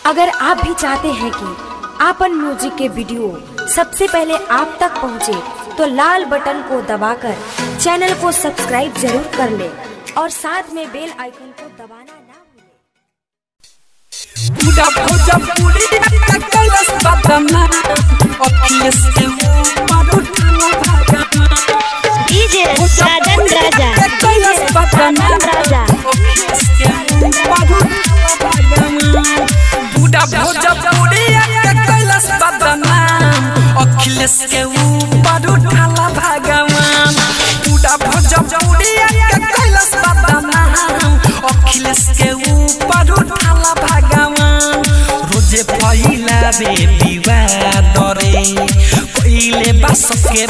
अगर आप भी चाहते हैं कि आपन म्यूजिक के वीडियो सबसे पहले आप तक पहुंचे, तो लाल बटन को दबाकर चैनल को सब्सक्राइब जरूर कर ले और साथ में बेल आइकन को दबाना ना अखिलेश के ऊपर उठाला भगवान। पूरा भोजपुरिया के कैलाश बदनाम, अखिलेश के ऊपर उठाला भगवान। रोजे फैलावे विवाद रे, कोइले बस के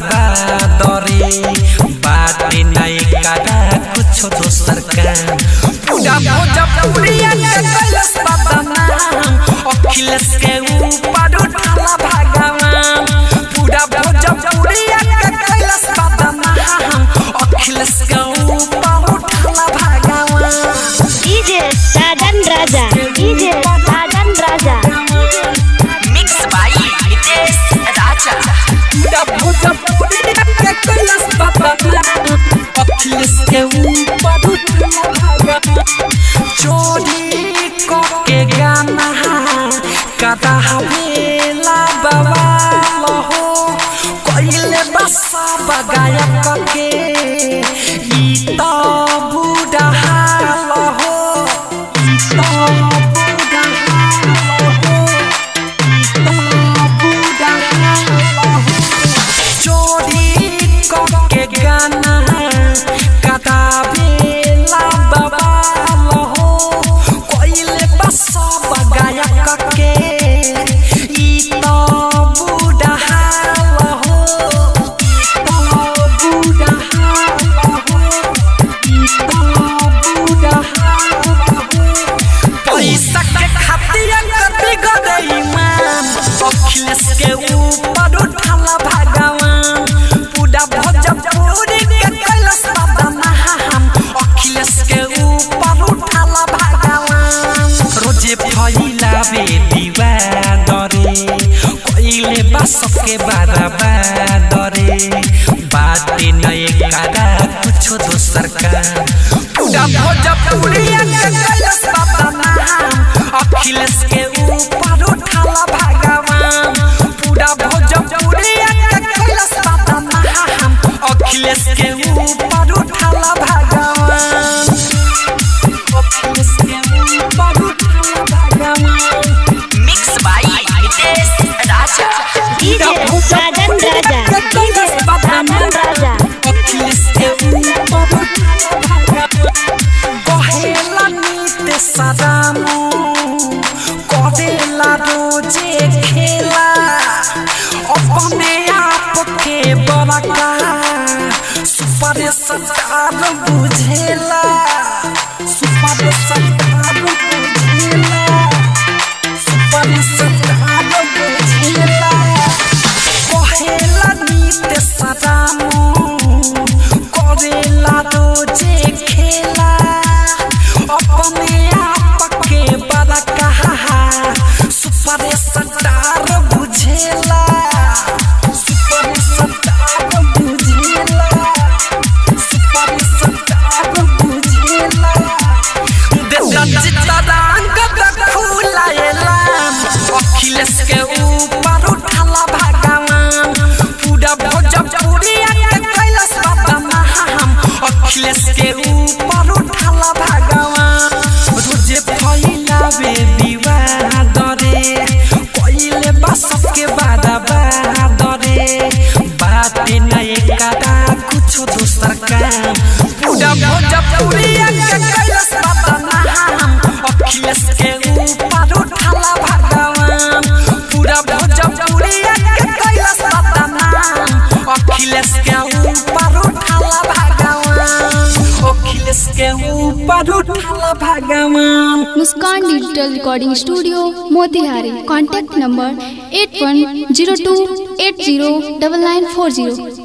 बराबर बाटे नहीं करा कुछ दोसर काम। पूरा भोजपुरिया के कैलाश बदनाम, अखिलेश के ऊपर उठाला भगवान। पूरा भोजपुरिया के कैलाश बदनाम, अखिलेश के ऊपर उठाला भगवान। DJ Sajan Raja, DJ Sajan Raja, mix by Nitesh Raja. पूरा भोजपुरिया के कैलाश बदनाम, अखिलेश के ऊपर उठाला भगवान। चोरी के गाना कदा हवेला बवाल हो, कोइले बसा बगाया के ई तो बूढ़ा हाल हो, ई तो बूढ़ा हाल हो, ई तो बूढ़ा हाल हो। चोरी के गाना कदा हवेला बवाल हो, कोइले बसा बगाया के ई तो बूढ़ा हाल हो, ई तो बूढ़ा हाल हो, ई तो बूढ़ा हाल हो। पैसा के खातिर कति गदई मान, अखिलेश के ऊपर उठाला भगवान। पूरा भोजपुरी के कैलाश बदनाम, अखिलेश के ऊपर उठाला भगवान। रोजे फैलावे विवाद रे, कोइले बस के बराबर बाटे नहीं करा कुछ दोसर काम। पूरा भोजपुरिया के कैलाश बदनाम, अखिलेश के ऊपर उठाला भगवान। पूरा भोजपुरिया के कैलाश बदनाम, अखिलेश के ऊपर उठाला भगवान। अखिलेश के ऊपर उठाला भगवान। Mix by Nitesh Raja. DJ Sajan Raja, DJ Sajan Raja, Akhilesh के ऊपर उठाला भगवान। कहेला नितेश रामू करेला रोजे खेला, अपने आप के बड़का सुपर स्टार बुझेला, सुपर स्टार बुझेला, सुपर स्टार बुझेला। कहेला नितेश रामू करेला रोजे खेला, अपने आप के बड़का सुपर स्टार बुझेला, सुपर स्टार बुझेला, सुपर स्टार बुझेला। अखिलेश के ऊपर उठाला भगवान। पूरा भोजपुरिया के कैलाश बदनाम, अखिलेश के ऊपर उठाला भगवान। रोजे फैलावे विवाद रे, कोइले बस के बराबर बाटे नहीं करा कुछ दोसर काम। पूरा भोजपुरिया के कैलाश बदनाम, अखिलेश के ऊपर उठाला भगवान। पूरा भोजपुरिया के कैलाश बदनाम, अखिलेश के ऊपर उठाला भगवान। अखिलेश के ऊपर उठाला भगवान। Muskan digital recording studio Motihari. Contact number 8102809940।